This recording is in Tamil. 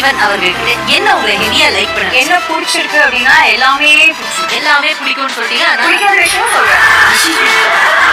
சிவன் அவர்களுக்கு என்ன உங்களை ஹெவியா லைக் பண்ணுங்க? என்ன பிடிச்சிருக்கு அப்படின்னா எல்லாமே எல்லாமே பிடிக்கும்னு சொல்லிட்டீங்க. பிடிக்காத விஷயம் சொல்றேன்.